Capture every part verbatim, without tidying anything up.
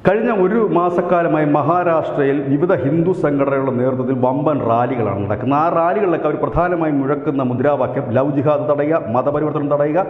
കഴിഞ്ഞ ഒരു മാസക്കാലമായി മഹാരാഷ്ട്രയിൽ വിവിധ ഹിന്ദു സംഘടനകളുടെ നേതൃത്വത്തിൽ വമ്പൻ റാലികളാണ് നടക്കുന്നത്. ആ റാലികളിലൊക്കെ അവർ പ്രധാനമായും മുഴക്കുന്ന മുദ്രാവാക്യം ലവ് ജിഹാദ് തടയുക, മതപരിവർത്തനം തടയുക,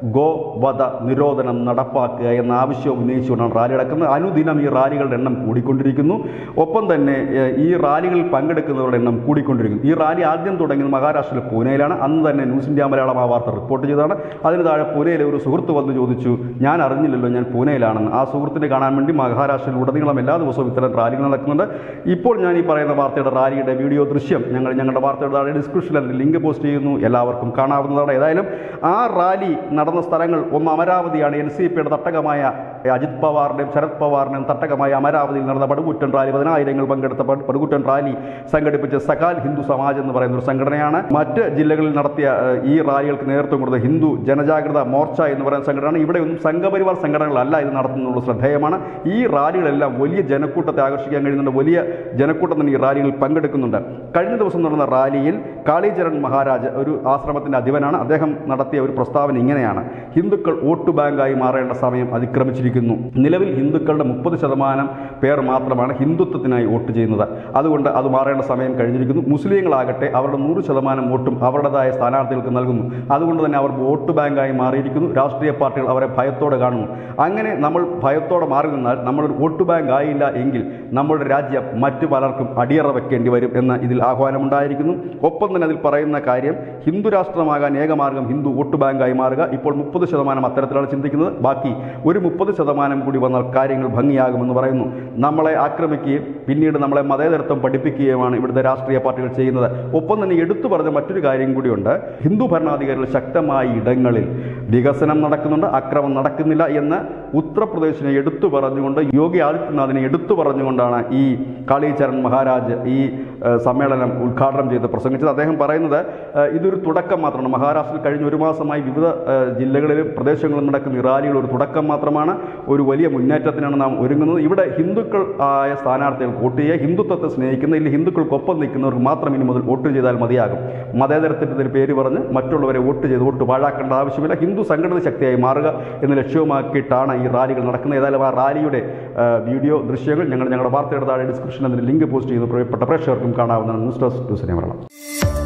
ഗോവധ നിരോധനം നടപ്പാക്കുക എന്ന ആവശ്യം ഉന്നയിച്ചുകൊണ്ടാണ് റാലി നടക്കുന്നത്. അനുദിനം ഈ റാലികളുടെ എണ്ണം കൂടിക്കൊണ്ടിരിക്കുന്നു. ഒപ്പം തന്നെ ഈ റാലികളിൽ പങ്കെടുക്കുന്നവരുടെ എണ്ണം കൂടിക്കൊണ്ടിരിക്കുന്നു. ഈ റാലി ആദ്യം തുടങ്ങിയത് മഹാരാഷ്ട്രയിലെ പൂനെയിലാണ്. അന്ന് തന്നെ ന്യൂസ് ഇന്ത്യ മലയാളം ആ വാർത്ത റിപ്പോർട്ട് ചെയ്തതാണ്. അതിന് താഴെ പൂനെയിലെ ഒരു സുഹൃത്ത് വന്ന് ചോദിച്ചു, ഞാൻ അറിഞ്ഞില്ലല്ലോ ഞാൻ പൂനെയിലാണെന്ന്. ആ സുഹൃത്തിനെ കാണാൻ വേണ്ടി മഹാരാഷ്ട്രയിൽ ഉടനീളം എല്ലാ ദിവസവും ഇത്തരം റാലികൾ നടക്കുന്നുണ്ട്. ഇപ്പോൾ ഞാൻ ഈ പറയുന്ന വാർത്തയുടെ റാലിയുടെ വീഡിയോ ദൃശ്യം ഞങ്ങൾ ഞങ്ങളുടെ വാർത്തയുടെ താഴെ ഡിസ്ക്രിപ്ഷനിൽ അതിൽ ലിങ്ക് പോസ്റ്റ് ചെയ്യുന്നു, എല്ലാവർക്കും കാണാവുന്നതാണ്. ഏതായാലും ആ റാലി നടന്ന സ്ഥലങ്ങൾ ഒന്ന് അമരാവതിയാണ്. എൻ സി പിയുടെ തട്ടകമായ അജിത് പവാറിൻ്റെയും ശരത് പവാറിൻ്റെയും തട്ടകമായ അമരാവതിയിൽ നടന്ന പടുകൂറ്റൻ റാലി, പതിനായിരങ്ങൾ പങ്കെടുത്ത പടുകൂറ്റൻ റാലി സംഘടിപ്പിച്ച സകാൽ ഹിന്ദു സമാജ് എന്ന് പറയുന്ന ഒരു സംഘടനയാണ്. മറ്റ് ജില്ലകളിൽ നടത്തിയ ഈ റാലികൾക്ക് നേതൃത്വം കൊടുത്ത ഹിന്ദു ജനജാഗ്രത മോർച്ച എന്ന് പറയുന്ന സംഘടനയാണ്. ഇവിടെയൊന്നും സംഘപരിവാർ സംഘടനകളല്ല ഇത് നടത്തുന്നുള്ള ശ്രദ്ധേയമാണ്. ഈ റാലികളെല്ലാം വലിയ ജനക്കൂട്ടത്തെ ആകർഷിക്കാൻ കഴിയുന്നുണ്ട്. വലിയ ജനക്കൂട്ടം തന്നെ ഈ റാലികളിൽ പങ്കെടുക്കുന്നുണ്ട്. കഴിഞ്ഞ ദിവസം നടന്ന റാലിയിൽ കാളിചരൺ മഹാരാജ്, ഒരു ആശ്രമത്തിൻ്റെ അധിപനാണ്, അദ്ദേഹം നടത്തിയ ഒരു പ്രസ്താവന ഇങ്ങനെയാണ്: ഹിന്ദുക്കൾ വോട്ട് ബാങ്കായി മാറേണ്ട സമയം അതിക്രമിച്ചിരിക്കുന്നു. നിലവിൽ ഹിന്ദുക്കളുടെ മുപ്പത് ശതമാനം പേർ മാത്രമാണ് ഹിന്ദുത്വത്തിനായി വോട്ട് ചെയ്യുന്നത്. അതുകൊണ്ട് അത് മാറേണ്ട സമയം കഴിഞ്ഞിരിക്കുന്നു. മുസ്ലിങ്ങളാകട്ടെ അവരുടെ നൂറ് ശതമാനം വോട്ടും അവരുടേതായ സ്ഥാനാർത്ഥികൾക്ക് നൽകുന്നു. അതുകൊണ്ട് തന്നെ അവർ വോട്ട് ബാങ്കായി മാറിയിരിക്കുന്നു. രാഷ്ട്രീയ പാർട്ടികൾ അവരെ ഭയത്തോടെ കാണുന്നു. അങ്ങനെ നമ്മൾ ഭയത്തോടെ മാറി നിന്നാൽ നമ്മളൊരു വോട്ട് ബാങ്ക് ആയില്ല എങ്കിൽ നമ്മുടെ രാജ്യം മറ്റു പലർക്കും അടിയറ വെക്കേണ്ടി വരും എന്ന് ഇതിൽ ആഹ്വാനമുണ്ടായിരിക്കുന്നു. ഒപ്പം തന്നെ അതിൽ പറയുന്ന കാര്യം, ഹിന്ദു രാഷ്ട്രമാകാൻ ഏകമാർഗം ഹിന്ദു വോട്ട് ബാങ്കായി മാറുക. ഇപ്പോൾ മുപ്പത് ശതമാനം അത്തരത്തിലാണ് ചിന്തിക്കുന്നത്. ബാക്കി ഒരു മുപ്പത് ശതമാനം കൂടി വന്നാൽ കാര്യങ്ങൾ ഭംഗിയാകുമെന്ന് പറയുന്നു. നമ്മളെ ആക്രമിക്കുകയും പിന്നീട് നമ്മളെ മതേതരത്വം പഠിപ്പിക്കുകയുമാണ് ഇവിടുത്തെ രാഷ്ട്രീയ പാർട്ടികൾ ചെയ്യുന്നത്. ഒപ്പം തന്നെ എടുത്തു പറഞ്ഞ മറ്റൊരു കാര്യം കൂടിയുണ്ട്. ഹിന്ദു ഭരണാധികാരികൾ ശക്തമായ ഇടങ്ങളിൽ വികസനം നടക്കുന്നുണ്ട്, അക്രമം നടക്കുന്നില്ല എന്ന് ഉത്തർപ്രദേശിനെ എടുത്തു പറഞ്ഞുകൊണ്ട്, യോഗി ആദിത്യനാഥിനെ എടുത്തു പറഞ്ഞുകൊണ്ടാണ് ഈ കാളിചരൺ മഹാരാജ് ഈ സമ്മേളനം ഉദ്ഘാടനം ചെയ്ത് പ്രസംഗിച്ചത്. അദ്ദേഹം പറയുന്നത് ഇതൊരു തുടക്കം മാത്രമാണ്. മഹാരാഷ്ട്രയിൽ കഴിഞ്ഞ ഒരു മാസമായി വിവിധ ജില്ലകളിലും പ്രദേശങ്ങളിലും നടക്കുന്ന റാലികൾ ഒരു തുടക്കം മാത്രമാണ്. ഒരു വലിയ മുന്നേറ്റത്തിനാണ് നാം ഒരുങ്ങുന്നത്. ഇവിടെ ഹിന്ദുക്കൾ ആയ സ്ഥാനാർത്ഥികൾ വോട്ട് ചെയ്യുക, ഹിന്ദുത്വത്തെ സ്നേഹിക്കുന്ന ഇല്ല ഹിന്ദുക്കൾക്കൊപ്പം നിൽക്കുന്നവർക്ക് മാത്രം ഇനി മുതൽ വോട്ട് ചെയ്താൽ മതിയാകും. മതേതരത്തിൻ്റെ പേര് പറഞ്ഞ് മറ്റുള്ളവരെ വോട്ട് ചെയ്ത് വോട്ട് പാഴാക്കേണ്ട ആവശ്യമില്ല. ഹിന്ദു സംഘടിത ശക്തിയായി മാറുക എന്ന ലക്ഷ്യവുമാക്കിയിട്ടാണ് ഈ റാലികൾ നടക്കുന്നത്. ഏതായാലും ആ റാലിയുടെ വീഡിയോ ദൃശ്യങ്ങൾ ഞങ്ങൾ ഞങ്ങളുടെ വാർത്തയുടെ താഴെ ഡിസ്ക്രിപ്ഷനിൽ അതിന് ലിങ്ക് പോസ്റ്റ് ചെയ്ത് പ്രിയപ്പെട്ട പ്രേക്ഷകർക്കും കാണാവുന്നതാണ്. News desk news Malayalam.